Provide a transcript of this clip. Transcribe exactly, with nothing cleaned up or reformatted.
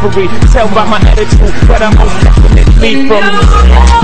slippery. Tell by my attitude, but I'm most definitely from